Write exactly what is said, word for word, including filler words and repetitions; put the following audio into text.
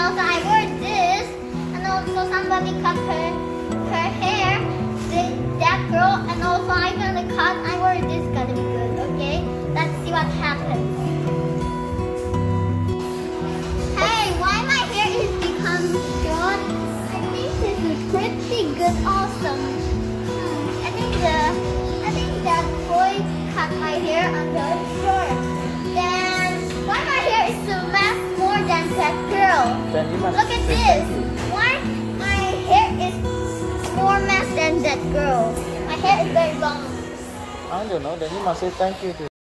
also I wore this, and also somebody cut her her hair, the, that girl, and also I'm gonna cut, I wore this, gonna be good, okay? Let's see what happens. Hey, why my hair is become short? I think this is pretty good, awesome. Hmm, I think the, I think that boy cut my hair under short. Then, why my hair is so much more than that girl? Then you must Look at say this. thank you. Why my hair is more mess than that girl? My hair is very long. I don't know. Then you must say thank you to